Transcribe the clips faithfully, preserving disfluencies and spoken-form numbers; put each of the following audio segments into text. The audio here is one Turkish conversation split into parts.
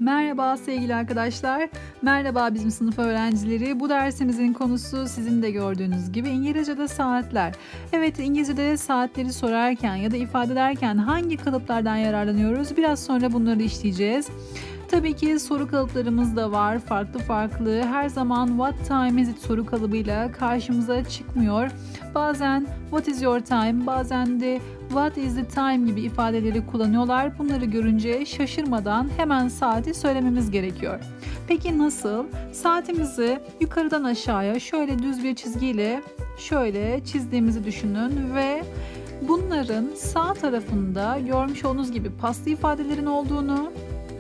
Merhaba sevgili arkadaşlar. Merhaba bizim sınıf öğrencileri. Bu dersimizin konusu sizin de gördüğünüz gibi İngilizce'de saatler. Evet, İngilizce'de saatleri sorarken ya da ifade ederken hangi kalıplardan yararlanıyoruz? Biraz sonra bunları işleyeceğiz. Tabii ki soru kalıplarımız da var. Farklı farklı. Her zaman what time is it soru kalıbıyla karşımıza çıkmıyor. Bazen what is your time, bazen de what is the time gibi ifadeleri kullanıyorlar. Bunları görünce şaşırmadan hemen saati söylememiz gerekiyor. Peki nasıl? Saatimizi yukarıdan aşağıya şöyle düz bir çizgiyle şöyle çizdiğimizi düşünün ve bunların sağ tarafında görmüş olduğunuz gibi paslı ifadelerin olduğunu,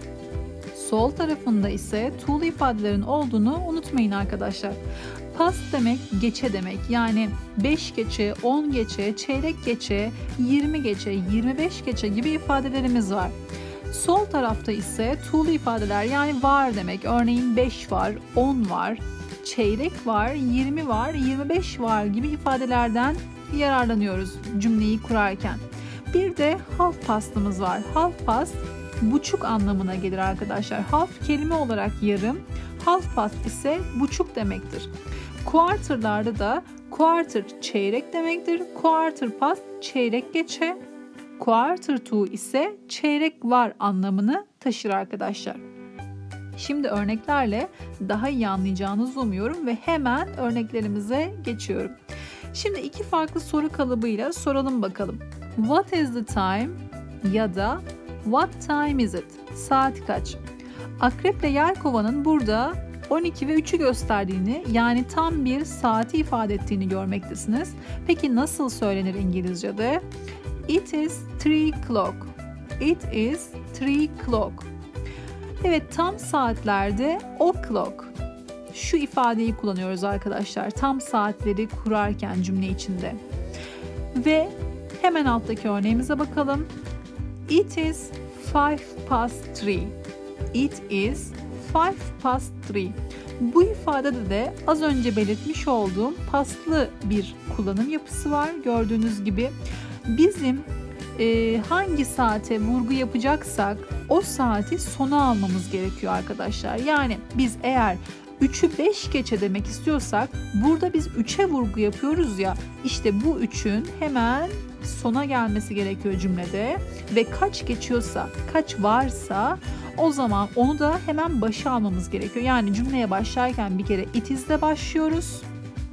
sol tarafında ise tuğlu ifadelerin olduğunu unutmayın arkadaşlar. Past demek geçe demek. Yani beş geçe, on geçe, çeyrek geçe, yirmi geçe, yirmi beş geçe gibi ifadelerimiz var. Sol tarafta ise tuğlu ifadeler, yani var demek. Örneğin beş var, on var, çeyrek var, yirmi var, yirmi beş var gibi ifadelerden yararlanıyoruz cümleyi kurarken. Bir de half past'ımız var. Half past buçuk anlamına gelir arkadaşlar. Half kelime olarak yarım, half past ise buçuk demektir. Quarter'larda da quarter çeyrek demektir. Quarter past çeyrek geçe, quarter to ise çeyrek var anlamını taşır arkadaşlar. Şimdi örneklerle daha iyi anlayacağınızı umuyorum ve hemen örneklerimize geçiyorum. Şimdi iki farklı soru kalıbıyla soralım bakalım. What is the time ya da what time is it? Saat kaç? Akreple Yelkova'nın burada on iki ve üçü gösterdiğini, yani tam bir saati ifade ettiğini görmektesiniz. Peki nasıl söylenir İngilizce'de? It is three o'clock. It is three o'clock. Evet, tam saatlerde o'clock. Şu ifadeyi kullanıyoruz arkadaşlar. Tam saatleri kurarken cümle içinde. Ve hemen alttaki örneğimize bakalım. It is five past three. It is five past three. Bu ifadede de az önce belirtmiş olduğum pastlı bir kullanım yapısı var. Gördüğünüz gibi bizim e, hangi saate vurgu yapacaksak o saati sona almamız gerekiyor arkadaşlar. Yani biz eğer üçü beş geçe demek istiyorsak burada biz üçe vurgu yapıyoruz ya, işte bu üçün hemen sona gelmesi gerekiyor cümlede ve kaç geçiyorsa, kaç varsa o zaman onu da hemen başa almamız gerekiyor. Yani cümleye başlarken bir kere it is ile başlıyoruz.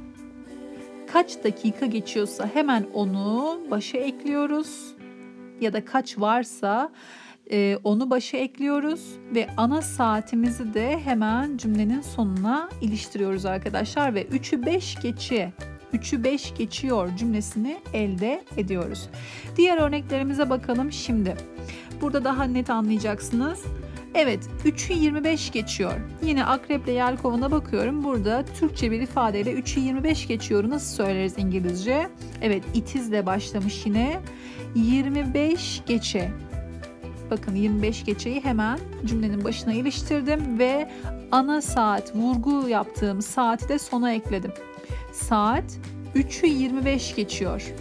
Kaç dakika geçiyorsa hemen onu başa ekliyoruz ya da kaç varsa e, onu başa ekliyoruz ve ana saatimizi de hemen cümlenin sonuna iliştiriyoruz arkadaşlar ve üçü beş geçe, üçü beş geçiyor cümlesini elde ediyoruz. Diğer örneklerimize bakalım şimdi. Burada daha net anlayacaksınız. Evet, üçü yirmi beş geçiyor. Yine Akrep'le Yelkovan'a bakıyorum. Burada Türkçe bir ifadeyle üçü yirmi beş geçiyor. Nasıl söyleriz İngilizce? Evet, it is ile başlamış yine. yirmi beş geçe. Bakın yirmi beş geçeyi hemen cümlenin başına iliştirdim ve ana saat, vurgu yaptığım saati de sona ekledim. Saat üçü yirmi beş geçiyor.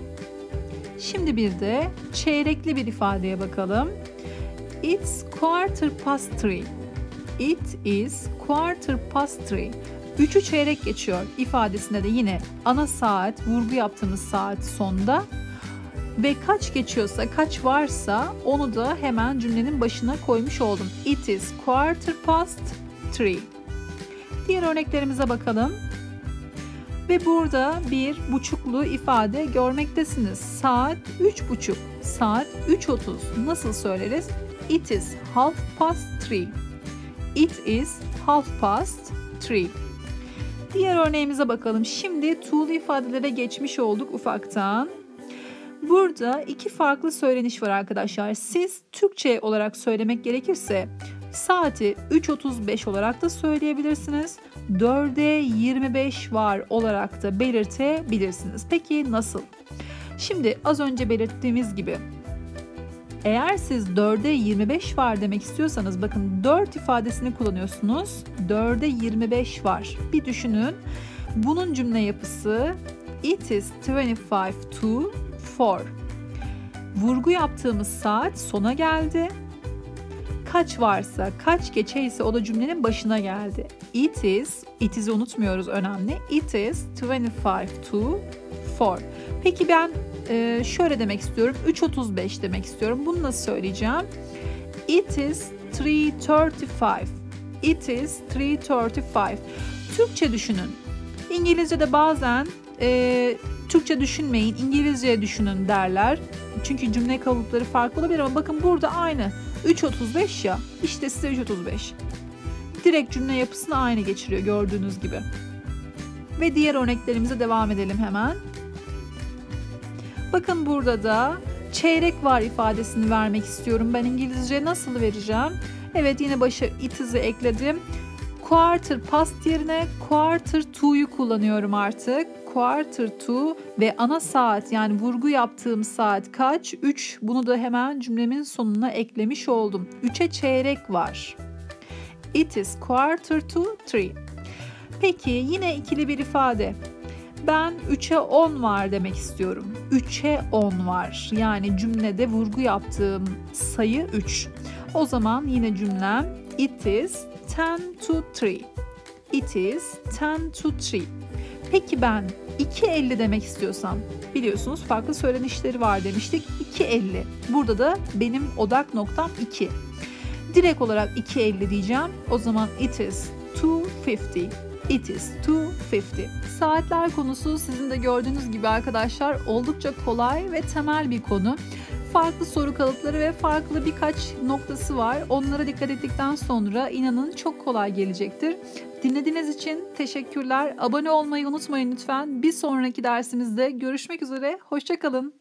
Şimdi bir de çeyrekli bir ifadeye bakalım. It's quarter past three. It is quarter past three. Üçü çeyrek geçiyor ifadesinde de yine ana saat, vurgu yaptığımız saat sonda ve kaç geçiyorsa, kaç varsa onu da hemen cümlenin başına koymuş oldum. It is quarter past three. Diğer örneklerimize bakalım. Ve burada bir buçuklu ifade görmektesiniz. Saat üç buçuk, saat üç otuz. Nasıl söyleriz? It is half past three. It is half past three. Diğer örneğimize bakalım. Şimdi tuğlu ifadelere geçmiş olduk ufaktan. Burada iki farklı söyleniş var arkadaşlar. Siz Türkçe olarak söylemek gerekirse saati üç otuz beş olarak da söyleyebilirsiniz. dörde yirmi beş var olarak da belirtebilirsiniz. Peki nasıl? Şimdi az önce belirttiğimiz gibi eğer siz dörde yirmi beş var demek istiyorsanız bakın dört ifadesini kullanıyorsunuz. dörde yirmi beş var. Bir düşünün. Bunun cümle yapısı it is twenty five to four. Vurgu yaptığımız saat sona geldi. kaç varsa, kaç geçeyse o da cümlenin başına geldi. It is, it is'i unutmuyoruz, önemli. It is twenty-five to four. Peki ben e, şöyle demek istiyorum. üç otuz beş demek istiyorum. Bunu nasıl söyleyeceğim? It is three thirty-five. It is three thirty-five. Türkçe düşünün. İngilizce'de bazen e, Türkçe düşünmeyin, İngilizce düşünün derler. Çünkü cümle kalıpları farklı olabilir ama bakın burada aynı. üç otuz beş ya, işte size üç otuz beş. Direkt cümle yapısını aynı geçiriyor gördüğünüz gibi. Ve diğer örneklerimize devam edelim hemen. Bakın burada da çeyrek var ifadesini vermek istiyorum. Ben İngilizce nasıl vereceğim? Evet, yine başa it is'i ekledim. Quarter past yerine quarter to'yu kullanıyorum artık. Quarter to ve ana saat, yani vurgu yaptığım saat kaç? üç. Bunu da hemen cümlemin sonuna eklemiş oldum. üçe çeyrek var. It is quarter to three. Peki yine ikili bir ifade. Ben üçe on var demek istiyorum. üçe on var. Yani cümlede vurgu yaptığım sayı üç. O zaman yine cümlem it is ten to three. It is ten to three. Peki ben iki elli demek istiyorsam, biliyorsunuz farklı söylenişleri var demiştik. iki elli. Burada da benim odak noktam iki. Direkt olarak iki elli diyeceğim. O zaman it is two fifty. It is two fifty. Saatler konusu sizin de gördüğünüz gibi arkadaşlar oldukça kolay ve temel bir konu. Farklı soru kalıpları ve farklı birkaç noktası var. Onlara dikkat ettikten sonra inanın çok kolay gelecektir. Dinlediğiniz için teşekkürler. Abone olmayı unutmayın lütfen. Bir sonraki dersimizde görüşmek üzere. Hoşça kalın.